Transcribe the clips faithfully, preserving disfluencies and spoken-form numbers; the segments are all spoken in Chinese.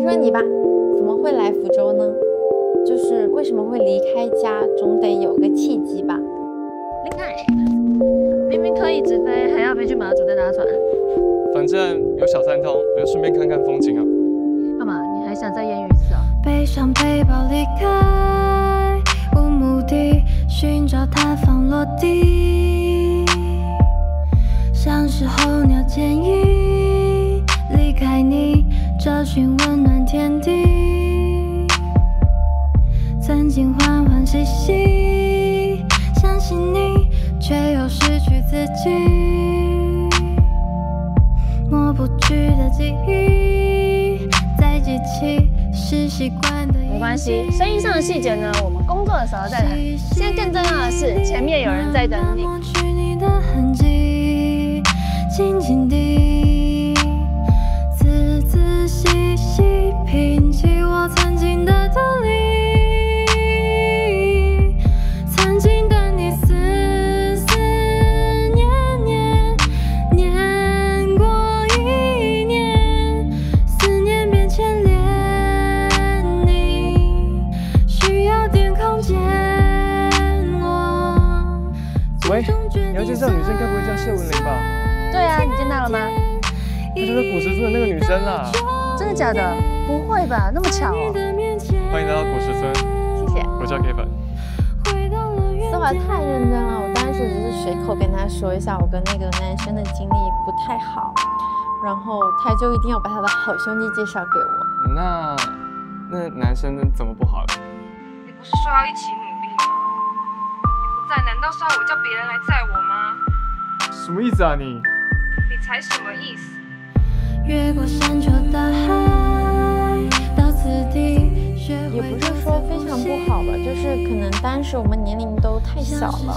说你吧，怎么会来福州呢？就是为什么会离开家，总得有个契机吧？ 林凯，明明可以直飞，还要飞去马祖再搭船。 反正有小三通，我就顺便看看风景啊。 干嘛？你还想再艳遇一次啊？ 背上背包离开，无目的寻找它放落地，像是候鸟建议离开你，找寻温暖天地。曾经欢欢喜喜，相信你，却又失去自己。抹不去的记忆，再记起是习惯的。 没关系，生意上的细节呢，我们工作的时候再谈。现在更重要的是，前面有人在等你。 抹去你的痕迹，静静地，仔仔细细拼起我曾经的道理。曾经的你思思念念，念过一年，思念变牵连，你需要点空间。我喂，你要介绍的女生该不会叫谢文玲吧？ 对啊，你见到了吗？ 她就是古时村的那个女生啦。 真的假的？不会吧，那么巧哦！ 欢迎来到古时村， 谢谢。 我叫 Kevin。 思华太认真了，我当时只是随口跟他说一下我跟那个男生的经历不太好，然后他就一定要把他的好兄弟介绍给我。 那那男生怎么不好了？ 你不是说要一起努力吗？你不在，难道是要我叫别人来载我吗？ 什么意思啊你？ 你才什么意思？ 越过山丘大海，到此地，学也会不是说非常不好吧，就是可能当时我们年龄都太小了。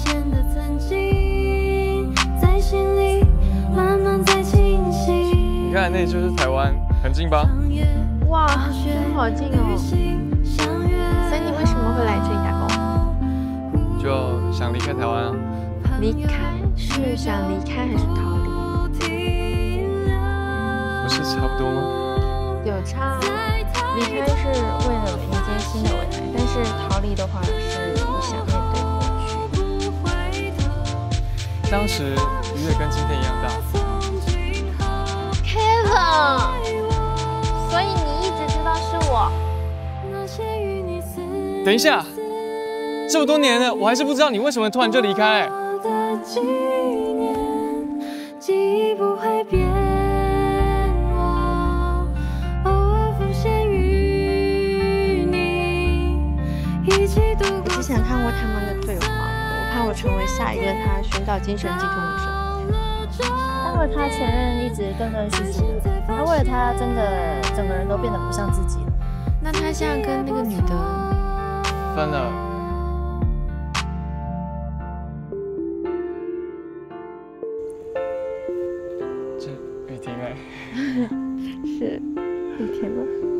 在心里慢慢在清晰。 你看那里就是台湾，很近吧？ 哇，真好近哦！所以你为什么会来这里打工？ 就想离开台湾啊。 离开是想离开还是逃离？ 不是差不多吗？ 有差，离开是为了迎接新的未来，但是逃离的话是不想面对过去。 当时鱼也跟今天一样大。 Kevin， 所以你一直知道是我。 等一下，这么多年了，我还是不知道你为什么突然就离开。 纪念，记忆不会变，我偶尔浮现于你，一起度过。 我之前看过他们的对话，我怕我成为下一个他寻找精神寄托女生。 待会他前任一直断断续续的，他为了他真的整个人都变得不像自己了。 那他现在跟那个女的分了。这雨婷哎。 是雨婷吗？